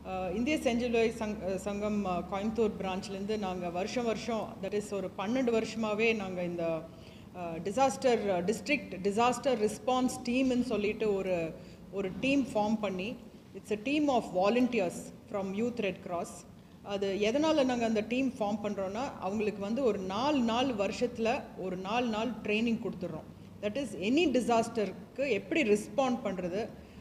இந்திய செஞ்சிலுவை சங்கம் கோயம்புத்தூர் பிரான்ச்லேருந்து நாங்கள் வருஷம் தட் இஸ் ஒரு 12 வருஷமாகவே நாங்கள் இந்த டிஸ்ட்ரிக்ட் டிசாஸ்டர் ரெஸ்பான்ஸ் டீம்னு சொல்லிட்டு ஒரு டீம் ஃபார்ம் பண்ணி it's a team of volunteers from youth red cross. அது எதனால் நாங்கள் அந்த டீம் ஃபார்ம் பண்ணுறோன்னா அவங்களுக்கு வந்து ஒரு 4 நாள் வருஷத்தில் ஒரு 4 நாள் ட்ரைனிங் கொடுத்துட்றோம். தட் இஸ் எனி டிசாஸ்டருக்கு எப்படி ரெஸ்பாண்ட் பண்ணுறது,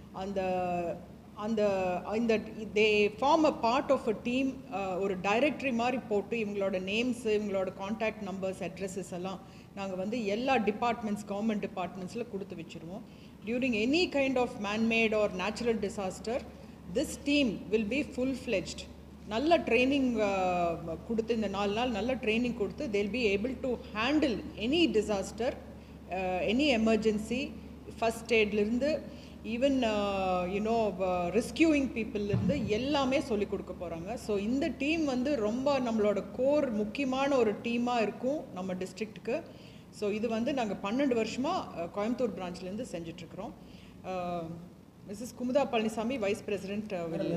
அந்த they form a part of a team. ஒரு டைரக்டரி மாதிரி போட்டு இவங்களோட நேம்ஸு, இவங்களோட கான்டாக்ட் நம்பர்ஸ், அட்ரஸஸ் எல்லாம் நாங்கள் வந்து எல்லா டிபார்ட்மெண்ட்ஸ், கவர்மெண்ட் டிபார்ட்மெண்ட்ஸில் கொடுத்து வச்சுருவோம். During any kind of manmade or natural disaster this team will be full-fledged. நல்ல ட்ரைனிங் கொடுத்து இந்த 4 நாள் நல்ல ட்ரைனிங் கொடுத்து they'll be able to handle any disaster, any emergency, first எய்ட்லேருந்து ஈவன் ரெஸ்கியூயிங் பீப்புள்லேருந்து எல்லாமே சொல்லிக் கொடுக்க போகிறாங்க. ஸோ இந்த டீம் வந்து ரொம்ப நம்மளோட கோர் முக்கியமான ஒரு டீமாக இருக்கும் நம்ம டிஸ்ட்ரிக்ட்டுக்கு. ஸோ இது வந்து நாங்கள் 12 வருஷமாக கோயம்புத்தூர் பிரான்ச்லேருந்து செஞ்சிட்ருக்குறோம். Mrs Kumudha Palanisamy, vice president.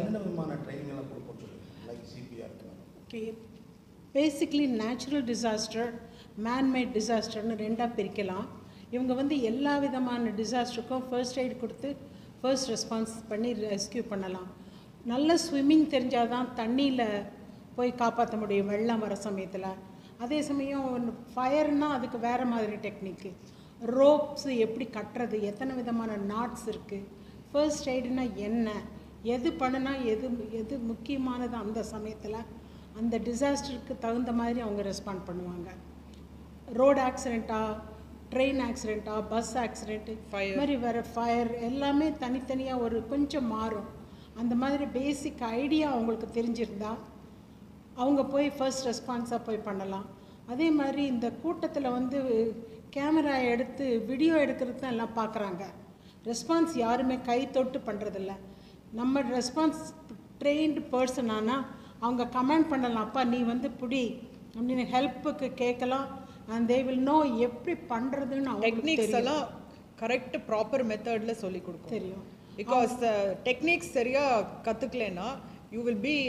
Okay, basically natural disaster, manmade டிசாஸ்டர்னு ரெண்டாக பிரிக்கலாம். இவங்க வந்து எல்லா விதமான டிசாஸ்டருக்கும் ஃபர்ஸ்ட் எய்ட் கொடுத்து ஃபர்ஸ்ட் ரெஸ்பான்ஸ் பண்ணி ரெஸ்கியூ பண்ணலாம். நல்ல ஸ்விம்மிங் தெரிஞ்சால் தான் தண்ணியில் போய் காப்பாற்ற முடியும் வெள்ளம் வர சமயத்தில். அதே சமயம் ஃபயர்னால் அதுக்கு வேறு மாதிரி டெக்னிக்கு, ரோப்ஸு எப்படி கட்டுறது, எத்தனை விதமான நாட்ஸ் இருக்குது, ஃபர்ஸ்ட் எய்டுனா என்ன, எது பண்ணுனா எது முக்கியமானது அந்த சமயத்தில் அந்த டிசாஸ்டருக்கு தகுந்த மாதிரி அவங்க ரெஸ்பாண்ட் பண்ணுவாங்க. ரோடு ஆக்சிடெண்ட்டாக, ட்ரெயின் ஆக்சிடெண்ட்டாக, பஸ் ஆக்சிடெண்ட்டு, மாதிரி வேறு ஃபயர் எல்லாமே தனித்தனியாக ஒரு கொஞ்சம் மாறும். அந்த மாதிரி பேசிக் ஐடியா அவங்களுக்கு தெரிஞ்சிருந்தா அவங்க போய் ஃபர்ஸ்ட் ரெஸ்பான்ஸாக போய் பண்ணலாம். அதே மாதிரி இந்த கூட்டத்தில் வந்து கேமரா எடுத்து வீடியோ எடுக்கிறது தான் எல்லாம் பார்க்குறாங்க. ரெஸ்பான்ஸ் யாருமே கை தொட்டு பண்ணுறதில்ல. நம்ம ரெஸ்பான்ஸ் ட்ரெயின்டு பர்சன் ஆனால் அவங்க கமெண்ட் பண்ணலாம், அப்பா நீ வந்து பிடி அப்படின்னு ஹெல்ப்புக்கு கேட்கலாம். அண்ட் தே வில் நோ எப்படி பண்ணுறதுன்னு டெக்னிக்ஸ் எல்லாம் கரெக்ட் ப்ராப்பர் மெத்தடில் சொல்லி கொடுக்கும் தெரியும். பிகாஸ் டெக்னிக்ஸ் சரியாக கற்றுக்கலன்னா you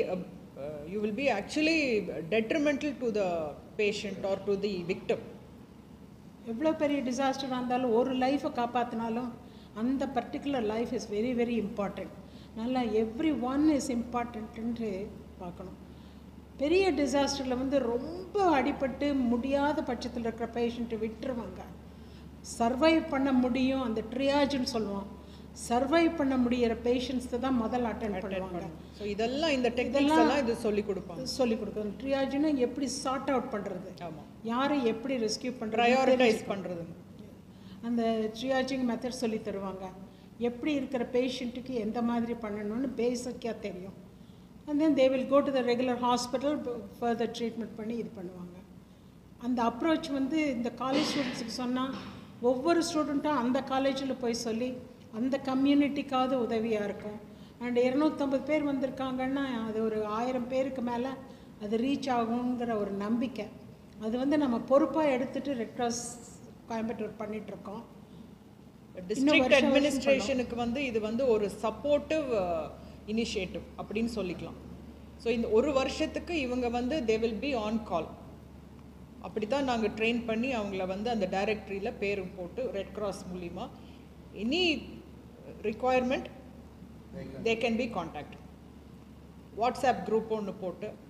will be actually detrimental to the patient or to the victim. எவ்வளோ பெரிய டிசாஸ்டராக இருந்தாலும் ஒரு லைஃப்பை காப்பாற்றினாலும் அந்த particular life is very very important. நல்லா எவ்ரி ஒன் இஸ் இம்பார்ட்டன்ட்டு பார்க்கணும். பெரிய டிசாஸ்டரில் வந்து ரொம்ப அடிபட்டு முடியாத பட்சத்தில் இருக்கிற பேஷண்ட்டு விட்டுருவாங்க. சர்வைவ் பண்ண முடியும், அந்த ட்ரியாஜ்னு சொல்லுவோம், சர்வைவ் பண்ண முடிகிற பேஷண்ட்ஸை தான் முதல்ல அட்டென்ட் பண்ணுவாங்க. ஸோ இதெல்லாம் இந்த டெக்னிக்ஸ் எல்லாம் இது சொல்லிக் கொடுக்கணும். ட்ரியாஜ்னா எப்படி சார்ட் அவுட் பண்ணுறது, யாரை எப்படி ரெஸ்கியூ பண்ணுறது, ப்ரையாரிட்டைஸ் பண்ணுறது, அந்த ட்ரியாஜிங் மெத்தட் சொல்லி தருவாங்க. எப்படி இருக்கிற பேஷண்ட்டுக்கு எந்த மாதிரி பண்ணணும்னு பேசிக்காக தெரியும். And then they will go to the regular hospital further treatment பண்ணி இது பண்ணுவாங்க. அந்த அப்ரோச் வந்து இந்த காலேஜ் ஸ்டூடெண்ட்ஸுக்கு சொன்னால் ஒவ்வொரு ஸ்டூடெண்ட்டும் அந்த காலேஜில் போய் சொல்லி அந்த கம்யூனிட்டிக்காவது உதவியாக இருக்கும். அண்ட் 250 பேர் வந்திருக்காங்கன்னா அது ஒரு 1000 பேருக்கு மேலே அது ரீச் ஆகுங்கிற ஒரு நம்பிக்கை. அது வந்து நம்ம பொறுப்பாக எடுத்துகிட்டு ரெட் கிராஸ் கோயம்புத்தூர் பண்ணிகிட்ருக்கோம். டிஸ்ட்ரிக்ட் அட்மினிஸ்ட்ரேஷனுக்கு வந்து இது வந்து ஒரு சப்போர்ட்டிவ் இனிஷியேட்டிவ் அப்படின்னு சொல்லிக்கலாம். ஸோ இந்த ஒரு வருஷத்துக்கு இவங்க வந்து they will be on call. அப்படி தான் நாங்கள் ட்ரெயின் பண்ணி அவங்கள வந்து அந்த டைரக்டரியில் பேர் போட்டு ரெட் கிராஸ் மூலிமா any requirement they can be contact. WhatsApp group ஒன்று போட்டு